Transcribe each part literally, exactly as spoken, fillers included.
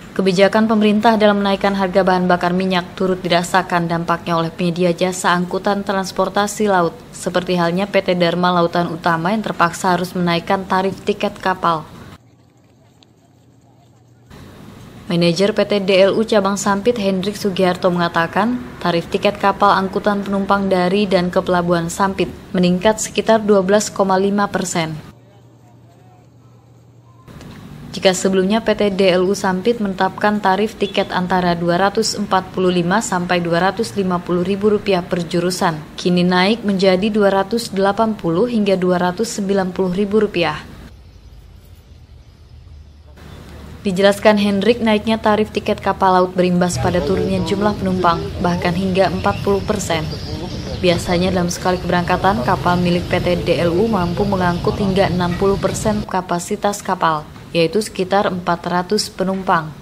Kebijakan pemerintah dalam menaikkan harga bahan bakar minyak turut dirasakan dampaknya oleh penyedia jasa angkutan transportasi laut, seperti halnya P T Dharma Lautan Utama yang terpaksa harus menaikkan tarif tiket kapal. Manajer P T D L U Cabang Sampit Hendrik Sugiharto mengatakan, tarif tiket kapal angkutan penumpang dari dan ke Pelabuhan Sampit meningkat sekitar dua belas koma lima persen. Jika sebelumnya P T D L U Sampit menetapkan tarif tiket antara dua ratus empat puluh lima sampai dua ratus lima puluh ribu rupiah per jurusan, kini naik menjadi dua ratus delapan puluh hingga dua ratus sembilan puluh ribu rupiah. Dijelaskan Hendrik, naiknya tarif tiket kapal laut berimbas pada turunnya jumlah penumpang, bahkan hingga empat puluh persen. Biasanya dalam sekali keberangkatan, kapal milik P T D L U mampu mengangkut hingga enam puluh persen kapasitas kapal, yaitu sekitar empat ratus penumpang.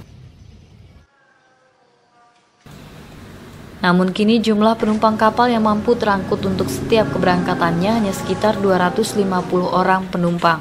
Namun kini jumlah penumpang kapal yang mampu terangkut untuk setiap keberangkatannya hanya sekitar dua ratus lima puluh orang penumpang.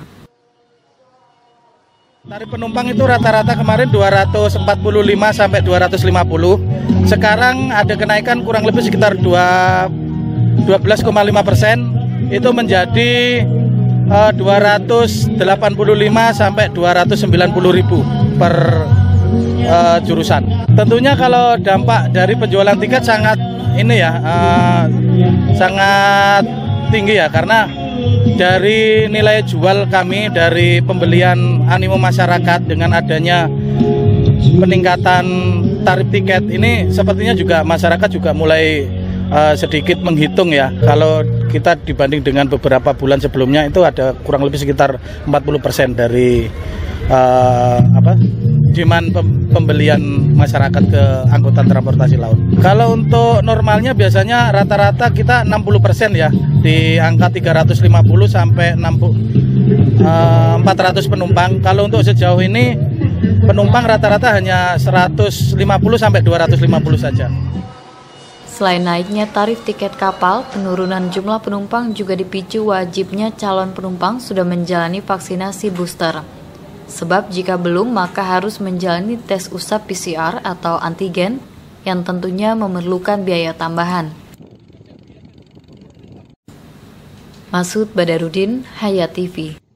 Tarif penumpang itu rata-rata kemarin dua ratus empat puluh lima sampai dua ratus lima puluh. Sekarang ada kenaikan kurang lebih sekitar dua belas koma lima persen. Itu menjadi uh, dua ratus delapan puluh lima sampai dua ratus sembilan puluh ribu per uh, jurusan. Tentunya kalau dampak dari penjualan tiket sangat ini ya, uh, sangat tinggi ya, karena dari nilai jual kami, dari pembelian animo masyarakat dengan adanya peningkatan tarif tiket ini, sepertinya juga masyarakat juga mulai uh, sedikit menghitung ya. Kalau kita dibanding dengan beberapa bulan sebelumnya itu ada kurang lebih sekitar empat puluh persen dari uh, apa demand pembelian masyarakat ke angkutan transportasi laut. Kalau untuk normalnya biasanya rata-rata kita enam puluh persen ya, di angka tiga ratus lima puluh sampai empat ratus penumpang. Kalau untuk sejauh ini penumpang rata-rata hanya seratus lima puluh sampai dua ratus lima puluh saja. Selain naiknya tarif tiket kapal, penurunan jumlah penumpang juga dipicu wajibnya calon penumpang sudah menjalani vaksinasi booster. Sebab jika belum, maka harus menjalani tes usap P C R atau antigen yang tentunya memerlukan biaya tambahan. Masud Badarudin, Hayat T V.